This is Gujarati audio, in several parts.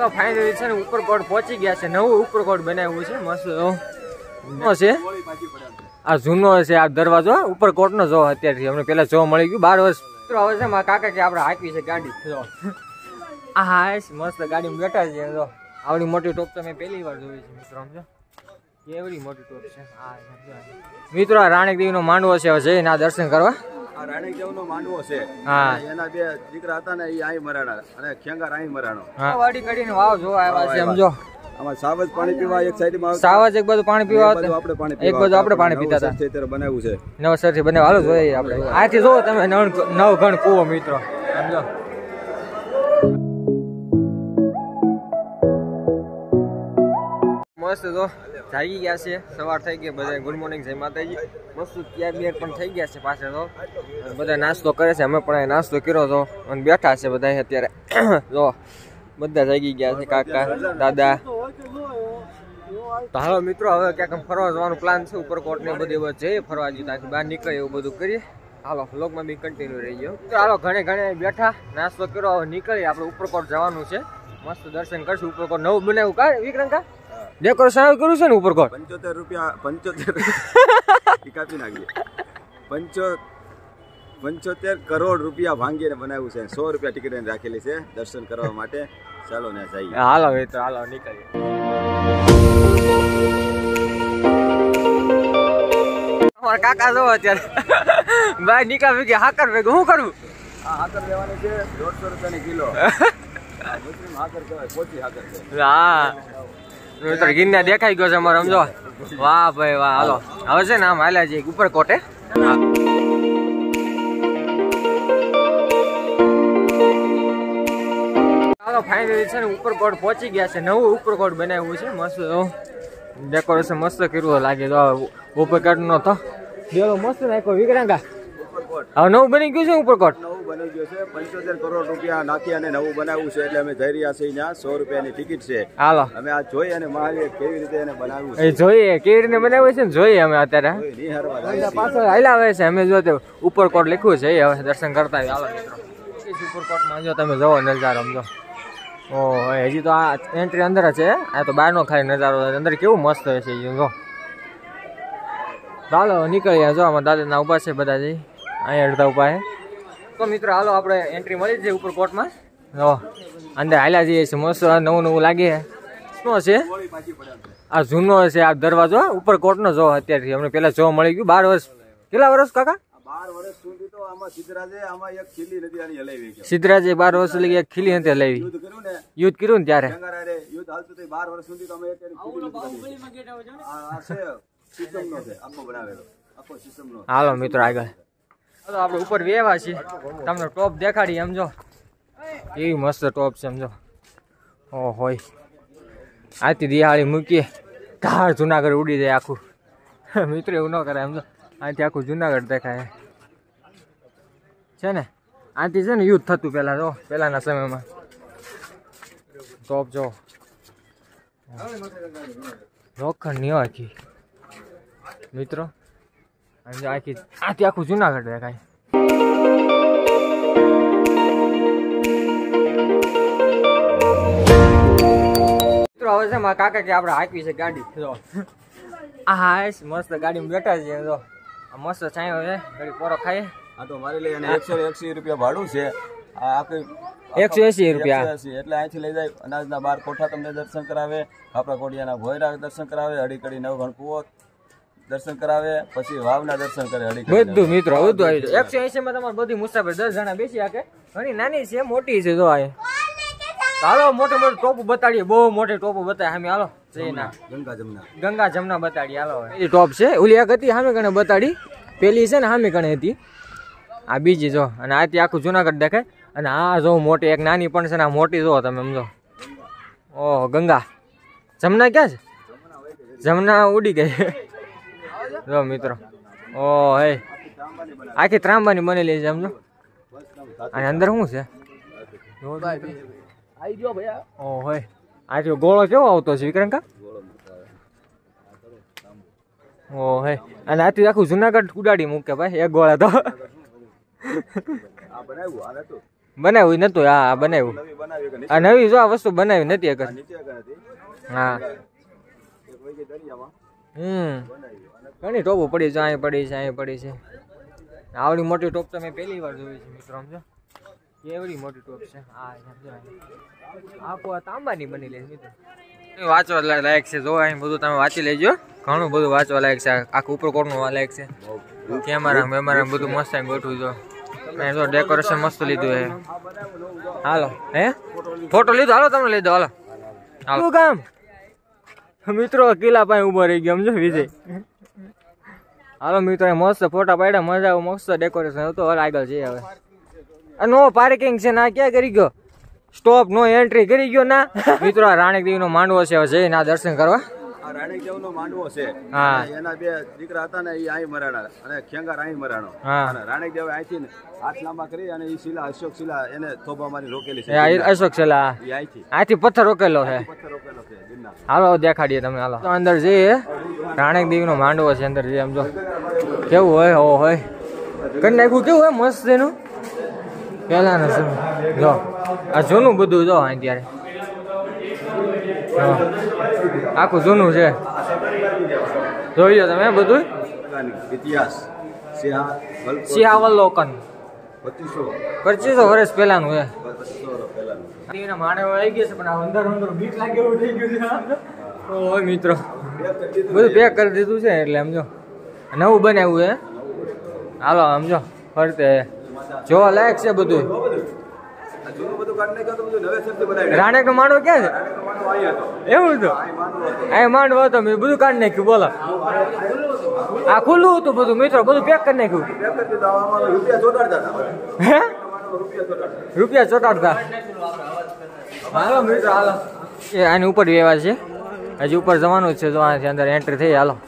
ચાલો ફાઇનલી છે ને ઉપરકોટ પહોંચી ગયા છે. નવું ઉપરકોટ બનાવ્યું છે મસ્ત છે. આ જૂનો છે આ દરવાજો ઉપરકોટ નો જો અત્યારથી અમને પેલા જોવા મળી ગયું 12 વર્ષ. હવે છે મારા કાકા કે આપણે હાંકવી છે ગાડી. હા મસ્ત ગાડીમાં બેઠા છે. જો આવડી મોટી ટોપ તો મેં પહેલી વાર જોઈ છે મિત્રો. સમજો કેવડી મોટી ટોપ છે. મિત્રો આ રાણીક દેવી નો માંડવો છે. હવે જઈને આ દર્શન કરવા. આ રાણીક દેવ નો માંડવો છે. હા એના બે દીકરા હતા ને એ અહીં મરાણા અને ખેંગાર અહીં મરાણો. વાડી કાઢીને વાવ જોવા આવ્યા છે. સમજો આમાં સાવજ પાણી પીવા એક સાઈડ માં સાવજ એક બાજુ પાણી પીવા આપણે પાણી પીવા એક બાજુ આપણે પાણી પીતા હતા. અત્યારે બનાવ્યું છે નવસરથી બને હાલો જોઈએ આપણે. આથી જો તમે નવઘણ કૂવો મિત્રો. સમજો મસ્ત જો જાગી ગયા છે. સવાર થઈ ગઈ બધા. ગુડ મોર્નિંગ જય માતાજી. મસ્ત ત્યાર બેર પણ થઈ ગયા છે પાછળ. તો બધા નાસ્તો કરે છે. અમે પણ નાસ્તો કર્યો તો અને બેઠા છે બધા અત્યારે. જો બધા જાગી ગયા છે. કાકા દાદા. તો હાલો મિત્રો હવે ક્યાંક ફરવા જવાનું પ્લાન છે. ઉપરકોટ ને બધી જઈએ ફરવા જઈએ ત્યાંથી બહાર નીકળે એવું બધું કરીએ. હાલો વ્લોગમાં બી કન્ટિન્યુ રહી ગયો. તો હાલો ઘણે બેઠા નાસ્તો કર્યો. હવે નીકળીએ આપણે ઉપરકોટ જવાનું છે. મસ્ત દર્શન કરશું. ઉપરકોટ નવું બનાવ્યું કા વિક્રમ કા ડેકોરેશન આવ્યું કર્યું છે ને ઉપરકોટ. 75 રૂપિયા 75 કાપી નાખીએ. 75 કરોડ રૂપિયા ભાંગીને બનાવ્યું છે. 100 રૂપિયા ટિકિટ રાખેલી છે દર્શન કરવા માટે. ચાલો ને જઈએ. હાલો મિત્રો હાલો નીકળીએ. અમારા કાકા જો અત્યારે ભાઈ નીકળ કે હાકર ભેગું શું કરવું. આ હાકર લેવાની છે 150 રૂપિયાની કિલો. મુસ્લિમ હાકર કહેવાય. પોચી હાકર છે. હા મિત્રો ગિરનાર દેખાઈ ગયો છે અમારે. સમજો વાહ ભાઈ વાહ. હાલો હવે છે ને આમ હાલ્યા છે ઉપરકોટે. હાલો ફાઇનલી છે ને ઉપરકોટ પહોંચી ગયા છે. નવું ઉપરકોટ બનાવ્યું છે મસ્ત. ડેકોરેશન મસ્ત કર્યું લાગે. તો ઉપરકોટ નો તો બેલો મસ્ત નાખ્યો વિક્રાંગા. હવે નવું બની ગયું છે ઉપરકોટ. નવું બની ગયું છે. 75 કરોડ રૂપિયા નાખી અને નવું બનાવ્યું છે. એટલે અમે જઈ રહ્યા છીએ ત્યાં. 100 રૂપિયાની ટિકિટ છે. હાલો અમે આ જોઈ અને મહાવીર કેવી રીતે એને બનાવ્યું એ જોઈએ કેવી રીતે બનાવ્યું છે ને જોઈએ અમે અત્યારે. પાછળ હાલ્યા આવે છે. અમે જો ઉપરકોટ લખ્યું છે. હવે દર્શન કરતા આવીએ. હાલો મિત્રો ઉપરકોટમાં જો તમે જોવો નજારો. સમજો ઓહ હજી તો આ એન્ટ્રી અંદર છે. આ તો બહારનો ખાલી નજારો. અંદર કેવું મસ્ત છે જો. ચાલો નીકળીએ. જો આમાં દાદાના ઉભા છે બધા. જઈ અહીંયા અડધા ઉભા છે. તો મિત્રો હાલો આપણે એન્ટ્રી મળી જાય ઉપરકોટમાં. જો અંદર હાલ્યા જઈએ છે. મસ્ત નવું લાગે. શું છે આ જૂનો છે આ દરવાજો ઉપરકોટનો જો અત્યારથી અમને પેલા જોવા મળી ગયું. 12 વર્ષ કેટલા વર્ષ કાકા? 12 વર્ષ સુધી તો આમાં સિદ્ધરાજે આમાં એક ખીલી નદી આની હલાવી છે. સિદ્ધરાજે 12 વર્ષ લગી એક ખીલી નથી હલાવી. યુદ્ધ કર્યું ને ત્યારે. યુદ્ધ હાલતું તો 12 વર્ષ સુધી તો અમે એક ખીલી આ છે સિસ્ટમનો છે આખો બનાવેલો. આખો સિસ્ટમનો. હાલો મિત્રો આગળ. હાલો આપણે ઉપર વેવા છીએ. તમને ટોપ દેખાડી. સમજો એવી મસ્ત ટોપ છે. સમજો ઓ હોય આથી દિહાળી મૂકીએ ધાર જુનાગઢ ઉડી જાય આખું. મિત્રો એવું ન કરે. સમજો આથી આખું જુનાગઢ દેખાય છે ને. આથી છે ને યુદ્ધ થતું પેલા. જો પેલાના સમયમાં ટોપ જો લોખંડ ની આખી મિત્રો. આખી આથી આખું જુનાગઢ દેખાય. હવે છે મારા કાકા કે આપણે હાંકવી છે ગાડી. હા મસ્ત ગાડીમાં બેઠા છે. જો મસ્ત છાંયો છે. ગાડી પોરો ખાઈએ. આ તો મારી લઈ અને 180 રૂપિયા ભાડું છે. આ આખી 180 રૂપિયા એટલે અહીંથી લઈ જાય. અનાજના 12 કોઠા તમને દર્શન કરાવે. આપણા કોડિયાના ભોયરા દર્શન કરાવે. અડીકડી નવઘણ કૂવો દર્શન કરાવે. પછી વાવના દર્શન કરે. બધું મિત્રો બધું આવી જાય. 180 માં તમારે બધી મુસાફર 10 જણા બેસી શકે. ઘણી નાની છે મોટી છે. જો આ હાલો મોટી મોટી ટોપો બતાડીએ. બહુ મોટી ટોપો બતાય સામે. હાલો ગંગા જમના બતાડી. હાલો એ ટોપ છે. ઓલી એક હતી સામે કણે બતાડી. પેલી છે ને સામે કણે હતી. આ બીજી જો. અને આથી આખું જુનાગઢ દેખાય. અને આ જો મોટી એક નાની પણ છે ને. આ મોટી જો તમે સમજો. ઓહ ગંગા જમના ક્યાં છે? જમના ઉડી ગઈ. જો મિત્રો ઓહ હે આખી ત્રાંબાની બનેલી છે. સમજો અને અંદર શું છે? ઓહ હોય આ ગોળો કેવો આવતો છે વિક્રંકા? ઓહ હે અને આથી આખું જુનાગઢ ઉડાડી મૂકે ભાઈ એક ગોળા તો. બનાવ્યું નતું. હા બનાવ્યું. નવી બનાવી કે આ નવી જો આ વસ્તુ બનાવી નથી એક. નીચે હતી હા એક વહી ગઈ દરિયામાં બનાવી. ઘણી ટોપો પડી છે, અહીં પડી છે, અહીં પડી છે. આવડી મોટી ટોપ તો મેં પહેલી વાર જોઈ છે મિત્રો. સમજો કેવડી મોટી ટોપ છે. હા સમજો આપો આ તાંબાની બની લે મિત્રો. વાંચવા લાયક છે. જો અહીં બધું તમે વાંચી લેજો. ઘણું બધું વાંચવા લાયક છે. આખું ઉપરકોટનું લાયક છે. કેમેરા બધું મસ્ત ગોઠવું જો. જો ડેકોરેશન મસ્ત લીધું હે. હાલો હે ફોટો લીધો. હાલો તમને લઈ દો. હાલો હાલો કામ મિત્રો કિલ્લા પાસે ઉભો રહી ગયો સમજો વિજય. હાલો મિત્રો મસ્ત ફોટા પાડ્યા. મજા આવે. મસ્ત ડેકોરેશન હતું. હવે આગળ જઈએ. હવે નો પાર્કિંગ છે ના ક્યાં કરી ગયો. સ્ટોપ નો એન્ટ્રી કરી ગયો ના મિત્રો. રાણીક દેવી નો માંડવો છે. હવે જઈને દર્શન કરવા. આ રાણીદેવ નો માંડવો છે. હા એના બે દીકરા હતા ને એ અહીં મરાણા અને ખેંગાર અહીં મરાણો. હા અને રાણીદેવ અહીંથી હાથ લાંબા કરી અને એ શિલા અશોક શિલા એને થોભા મારી રોકેલી છે. અશોક શિલા એ અહીંથી પથ્થર રોકેલો છે. પથ્થર રોકેલો છે ગિરનાર. હાલો દેખાડીએ તમને. હાલો તો અંદર જઈએ. રાણીક દેવી નો માંડવો છે. અંદર જઈએ. સમજો કેવું હોય હો હોય કરી નાખ્યું. કેવું હોય મસ્ત એનું પેલા જો આ જૂનું બધું જો અત્યારે આખું જૂનું છે. જોઈ લો તમે બધું ઇતિહાસ સિંહાવલોકન 2500 વર્ષ પહેલાનું છે. 2500 માણસ આવી ગયા છે પણ આ અંદર અંદર બીક લાગે એવું થઈ ગયું છે. ઓય મિત્રો બધું પેક કરી દીધું છે એટલે સમજો નવું બનાવ્યું છે. હાલો સમજો ફરતે જોવા લાયક છે બધું. રાણેક નો માંડવો ક્યાં છે? એવું હતું આ માંડવો હતો. મેં બધું કાઢી નાખ્યું. બોલો આ ખુલ્લું હતું બધું મિત્રો. બધું પેક કરી નાખ્યું. હે રૂપિયા ચોટાડતા. હાલો મિત્રો હાલો એ આની ઉપર વ્યવહાર છે. હજી ઉપર જવાનું જ છે. તો આથી અંદર એન્ટ્રી થઈ. હાલો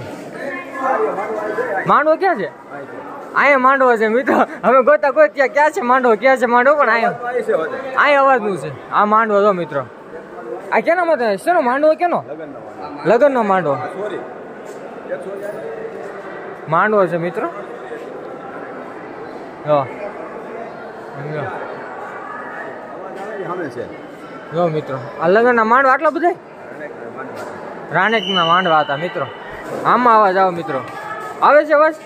માંડવો ક્યાં છે? અહીંયા માંડવો છે મિત્રો. અમે ગોતા કોઈ ક્યાં છે માંડવો ક્યાં છે માંડવો પણ અહીંયા અવાજનું છે. આ માંડવો જો મિત્રો. આ કેનો મત શેનો માંડવો? કેનો લગ્નનો માંડવો માંડવો છે મિત્રો. જો મિત્રો આ લગ્નના માંડવા આટલા બધા રાણેકના માંડવા હતા મિત્રો. આમાં અવાજ આવે મિત્રો. આવે છે અવાજ?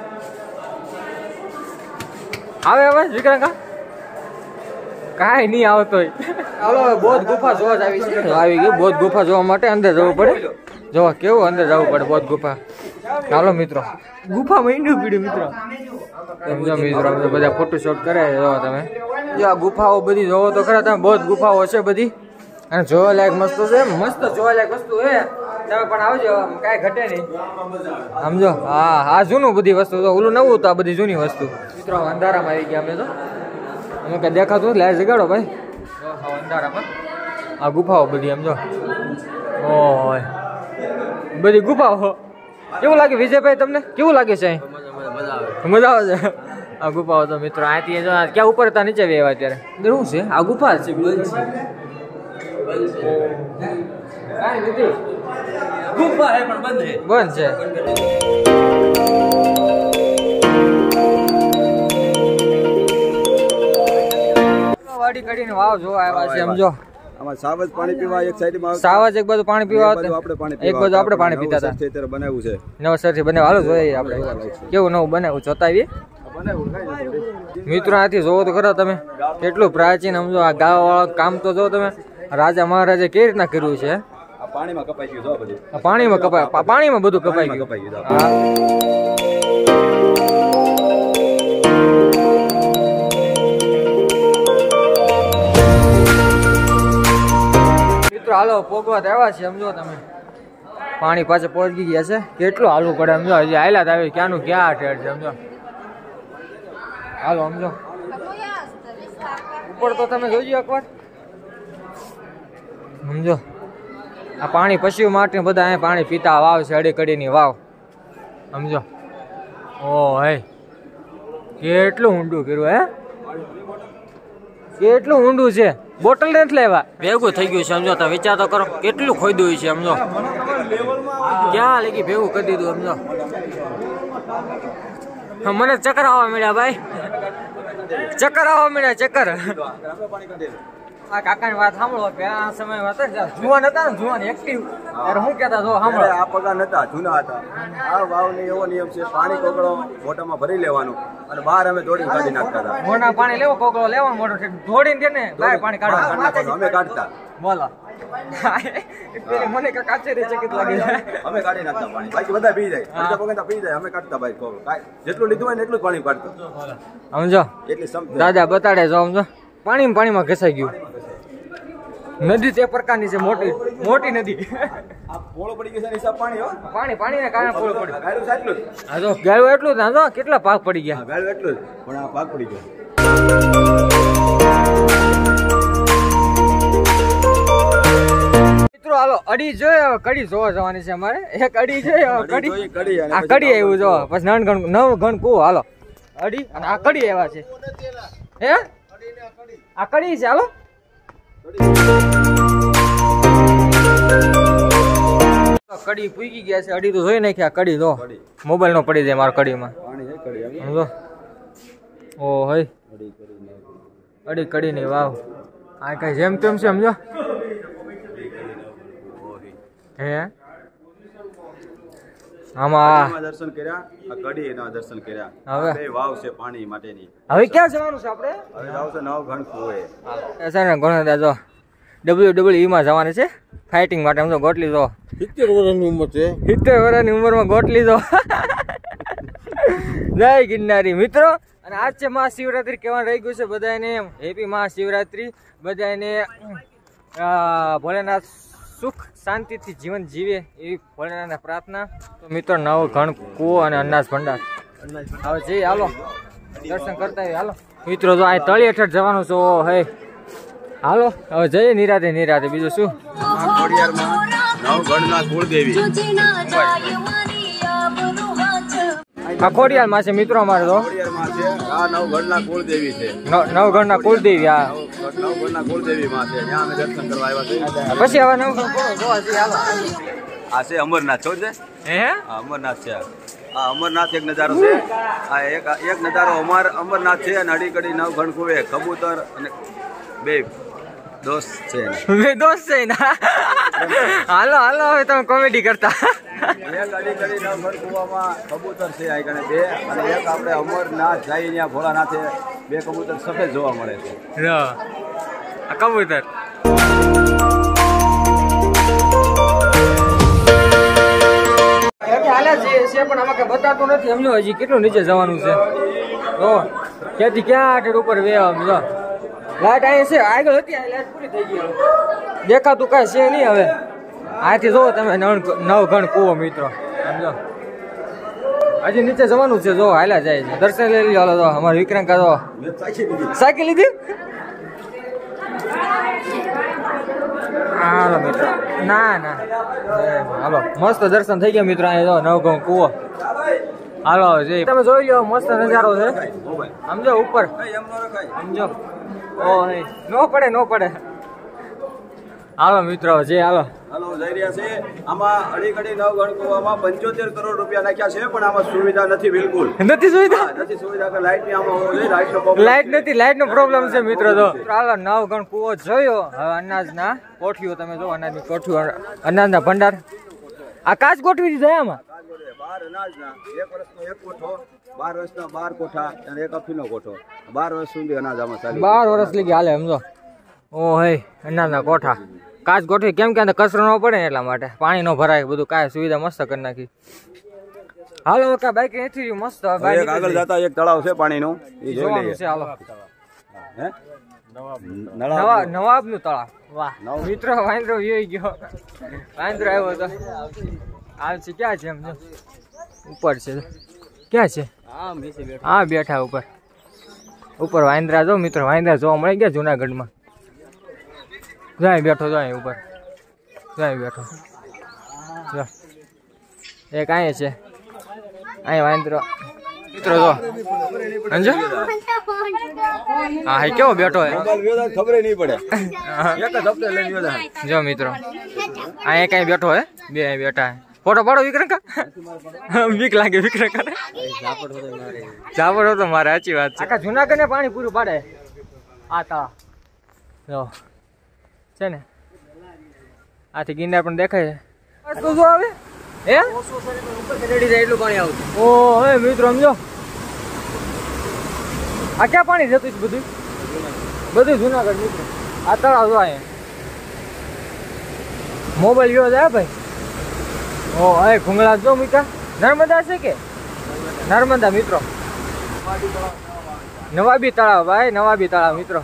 આવે અવાજ વિક્રાંકા? કાંઈ નહીં આવતો. હાલો બૌદ્ધ ગુફા જોવા જ આવી છે. આવી ગઈ બૌદ્ધ ગુફા જોવા માટે અંદર જવું પડે. જોવા કેવું અંદર જવું પડે બૌદ્ધ ગુફા. ચાલો મિત્રો ગુફા માંડ્યું પીડ્યું મિત્રો. સમજો મિત્રો બધા ફોટોશોટ કરે. જોવો તમે જો આ ગુફાઓ બધી જોવો તો ખરા તમે. બૌદ્ધ ગુફાઓ છે બધી અને જોવા લાયક મસ્ત છે. મસ્ત જોવા લાયક વસ્તુ છે. તમે પણ આવજો કાંઈ ઘટે નહીં સમજો. હા હા જૂનું બધી વસ્તુ તો ઓલું નવું તો આ બધી જૂની વસ્તુ મિત્રો. અંધારામાં આવી ગયા અમે તો. અમે કઈ દેખાતું લાઈટ જગાડો ભાઈ. અંધારામાં આ ગુફાઓ બધી સમજો. ઓય બધી ગુફાઓ. કેવું લાગે વિજયભાઈ તમને? કેવું લાગે છે અહીં? મજા આવે છે. આ ગુફાઓ તો મિત્રો અહીંથી જો ક્યાં ઉપર હતા નીચે વેવા અત્યારે શું છે? આ ગુફા છે. કાંઈ નથી ગુફા હે પણ બંધ છે. બંધ છે. વાડી કાઢીને વાવ જોવા આવ્યા છે સમજો. આમાં સાવજ પાણી પીવા એક સાઈડમાં સાવજ એક બાજુ પાણી પીવા આપણે પાણી એક બાજુ આપણે પાણી પીતા હતા. અત્યારે બનાવ્યું છે નવસરથી બનાવ. હાલો જોઈએ આપણે કેવું નવું બનાવ્યું જોતા આવીએ મિત્રો. આથી જોવો તો ખરો તમે કેટલું પ્રાચીન સમજો. આ ગાવા વાળા કામ તો જો તમે. રાજા મહારાજે કેવી રીતના કર્યું છે. પાણીમાં કપાઈ ગયું જો બધું. પાણીમાં કપાય. પાણીમાં બધું કપાઈ ગયું. મિત્રો હાલો પોગવા આવ્યા છે સમજો તમે. પાણી પાછળ પહોંચી ગયા છે. કેટલું હાલવું પડે સમજો. હજી હાલ્યા આવી ક્યાંનું ક્યાં ઠેર છે સમજો. હાલો સમજો ઉપર તો તમે જોજો એકવાર સમજો. આ પાણી પશુ માટે બધા અહીંયા પાણી પીતા. વાવ છે અડી કડીની વાવ સમજો. ઓ હે કેટલું ઊંડું કર્યું હે. કેટલું ઊંડું છે. બોટલ નથી લેવા ભેગું થઈ ગયું છે સમજો. તમે વિચાર તો કરો કેટલું ખોદ્યું છે સમજો. ક્યાં લગી ભેગું કરી દીધું સમજો. મને ચક્કર આવવા મળ્યા ભાઈ. ચક્કર આવવા મળ્યા ચક્કર. પાણી કાઢી આ કાકાની વાત સાંભળો, પેલા સમય હતા ને જુવાન હતા ને, જુવાન એક્ટિવ, ત્યારે હું કહેતા જો સાંભળો. આ પગા નતા, જૂના હતા. આ વાવની એવો નિયમ છે, પાણી કોગળો મોઢામાં ભરી લેવાનું અને બહાર અમે દોડીને કાઢી નાખતા હતા. મોઢા પાણી લેવો, કોગળો લેવાનો મોઢો દોડીને છે ને બહાર પાણી કાઢવાનું અમે કાઢતા. બોલો પેલી મને કાંઈક આશ્ચર્યચકિત લાગે. અમે કાઢી નાખતા પાણી, બાકી બધા પી જાય. અડધા પગા પી જાય, અમે કાઢતા ભાઈ કોગળો. જેટલું લીધું હોય ને એટલું જ પાણી કાઢતા. સમજો એટલી સમજ દાદા બતાડે જો સમજો. પાણીમાં ઘસાઈ ગયું. નદી તે પ્રકારની છે, મોટી મોટી નદી. આ પોળો પડી ગયો છે હિસાબ પાણી હો. પાણીને કારણે પોળો પડ્યો. ગાયલું છે એટલું જ. હા તો ગાયું એટલું જ, હા તો કેટલા પાક પડી ગયા. હા, ગાયલું એટલું જ, પણ આ ભાગ પડી ગયો. મિત્રો હાલો અડી જોઈએ, હવે કડી જોવા જવાની છે અમારે. એક અડી જોઈએ, કડી આ કડી આવ્યું જો, પછી નવ ગણ કુવો. હાલો અડી અને આ કડી આવ્યા છે. હે આ કડી છે. હાલો કડી પૂકી ગયા છે. અડી તો જોઈ નાખી. આ કડી જો મોબાઈલ નો પડી જાય મારા કડીમાં. પાણી છે કડી આવી. સમજો ઓ હઈ અડી કડી ની વાવ. આ કઈ જેમ તેમ છે સમજો. હે આમાં દર્શન કર્યા, આ કડી એના દર્શન કર્યા. હવે બે વાવ છે પાણી માટેની. હવે ક્યાં જવાનું છે આપણે? હવે જાવ છે નવ ઘણ કુએ. સર ને ઘણા જો WWE માં જવાનું છે ફાઇટિંગ માટે. સમજો ગોટલી જો 70 વર્ષની ઉંમર છે. 70 વર્ષની ઉંમરમાં ગોટલી જો. જય ગિરનારી મિત્રો. અને આજ છે મહાશિવરાત્રી કહેવાનું રહી ગયું છે બધાને. હેપી મહાશિવરાત્રી બધાને. ભોલેનાથ સુખ શાંતિથી જીવન જીવે એવી ભોલેનાથને પ્રાર્થના. તો મિત્રો નવ ઘણ કૂવો અને અનાજ ભંડાર હવે જઈએ. હાલો દર્શન કરતા આવીએ. હાલો મિત્રો જો આ તળી હેઠળ જવાનું છે. હે હાલો હવે જઈએ નિરાતે નિરાતે. બીજું શું? ખોડિયારમાં નવ ઘણના કુળદેવી. આ ખોડિયારમાં છે મિત્રો અમારે તો. ખોડિયારમાં છે આ નવ ઘણના કુળદેવી છે. નવ ઘણના કુળદેવી. આ નવ ઘણના કુળદેવી માં છે. ત્યાં અમે દર્શન કરવા આવ્યા છે. પછી હવે નવ ઘણ જોવા જઈએ. હાલો આ છે અમરનાથ છો છે. હે આ અમરનાથ છે. આ અમરનાથ એક નજારો છે. આ એક નજારો અમરનાથ છે અને અડીકડી નવ ઘણ કુવે કબૂતર અને બે દોસ્ત છે. બે દોસ્ત છે ને. હાલો હાલો હવે તમે કોમેડી કરતા. એક અડીકડી નવ ઘણ કુવામાં કબૂતર છે આ કણે બે, અને એક આપણે અમરનાથ જાય ત્યાં ભોળાનાથે બે કબૂતર સફેદ જોવા મળે છે. આ કબૂતર હાલે છે પણ આમાં કઈ બતાતું નથી. સમજો હજી કેટલું નીચે જવાનું છે. તો ક્યાંથી ક્યાં આટલું ઉપર વેવા. સમજો લાઈટ અહીં છે, આગળ હતી આ લાઈટ પૂરી થઈ ગઈ. દેખાતું કાંઈ છે નહીં. હવે અહીંથી જોવો તમે નવ ઘણ કૂવો મિત્રો. સમજો હજી નીચે જવાનું છે. જો હાલ્યા જાય છે. દર્શન લઈ લ્યો. હાલો તો અમારે વિક્રાંત જો સાયકલ લીધી. હાલો મિત્રો. ના ના હાલો મસ્ત દર્શન થઈ ગયા મિત્રો. અહીંયા જો નવ ઘણ કૂવો. હાલો જઈ તમે જોઈ લો મસ્ત નજારો છે. સમજો ઉપર સમજો. ઓ નો પડે નો પડે. હાલો મિત્રો જે હાલો હાલો જઈ રહ્યા છે. આમાં અડીકડી નવ ઘણ કુવામાં 75 કરોડ રૂપિયા નાખ્યા છે, પણ આમાં સુવિધા નથી. બિલકુલ નથી સુવિધા. નથી સુવિધા કે લાઈટ ની આમાં હોવી જોઈએ. લાઈટ નથી. લાઈટ નો પ્રોબ્લેમ છે મિત્રો. તો હાલો નવ ઘણ કૂવો જોયો. હવે અનાજના કોઠીઓ તમે જો. અનાજની કોઠીઓ અનાજના ભંડાર. આ કાચ ગોઠવી દીધા આમાં. 12 અનાજના 1 વર્ષનો એક કોઠો, 12 વર્ષના 12 કોઠા અને એક અફીનો કોઠો. 12 વર્ષ સુધી અનાજ આમાં ચાલે. 12 વર્ષ લગી હાલે સમજો. ઓ હે અનાજના કોઠા કાચ ગોઠવી. કેમ કે કચરો ન પડે ને એટલા માટે. પાણી ન ભરાય બધું. કાંઈ સુવિધા મસ્ત કરી નાખી. હાલો કા બાઈક નથી મસ્ત. એક આગળ જતા એક તળાવ છે પાણીનું, એ જોઈ જોવાનું લઈએ. છે. હાલો હે નવાબ નું તળાવ. વાહ મિત્રો વાંદરો યોઈ ગયો. વાંદરો આવ્યો તો હાલ છે. ક્યાં છે સમજો ઉપર છે. ક્યાં છે? હા બેઠા ઉપર. ઉપર વાંદરા જો મિત્રો. વાંદરા જોવા મળી ગયા જુનાગઢમાં. જાય બેઠો જાય ઉપર. જાય બેઠો જો. એક અહીંયા છે. અહીંયા વાંદરો મિત્રો જો સમજો. હા કેવો બેઠો હે ખબર નહીં પડે. એક જ હપ્તે લઈને જો મિત્રો અહીંયા કઈ બેઠો હે. બે અહીં બેઠા હે. ફોટો પાડો વિક્રંકા બીક લાગે વિક્રંકા ઝાપડ હતો મારે સાચી વાત છે આખા જુનાગઢ ને પાણી પૂરું પાડે આ તળાવ જો છે ને આથી ગિરનાર પણ દેખાય છે શું આવે હે રેડી જાય એટલું પાણી આવતું ઓ હવે મિત્રો સમજો આ ક્યાં પાણી જતું છે બધું બધું જુનાગઢ મિત્રો આ તળાવ જો અહીંયા મોબાઈલ ગયો જાય ભાઈ ઓ હવે ભૂંગળા જો મીકા નર્મદા છે કે નર્મદા મિત્રો નવાબી તળાવ ભાઈ નવાબી તળાવ મિત્રો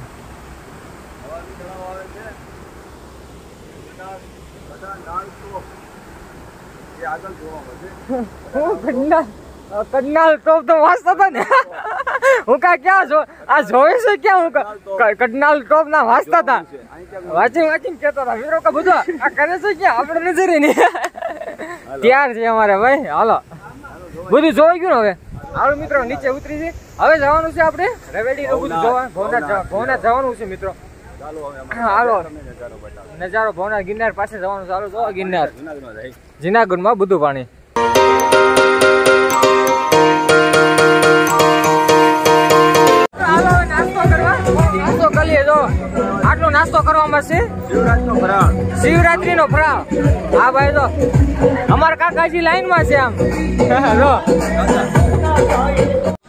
કડનાલ ટોપ તો વાંચતા હતા ને હું કા ક્યાં જો આ જોવે છે ક્યાં હું કડનાલ ટોપ ના વાંચતા હતા વાંચીને કેતા હતા મિત્રો કા બધું આ કરે છે ક્યાં આપણે નજરે નહીં ત્યાર છે અમારે ભાઈ હાલો બધું જોઈ ગયું ને હવે હાલો મિત્રો નીચે ઉતરી છે હવે જવાનું છે આપણે રવેડી નું બધું જોવા ભવનાથ જવાનું છે મિત્રો હાલો નજારો ભવનાથ ગિરનાર પાસે જવાનું છે હાલો જોવા ગિરનાર જુનાગઢ માં બધું પાણી નાસ્તો કરીએ જો આટલો નાસ્તો કરવામાં છે શિવરાત્રી નો ફરાળ હા ભાઈ તો અમારા કાકાજી લાઈન માં છે આમ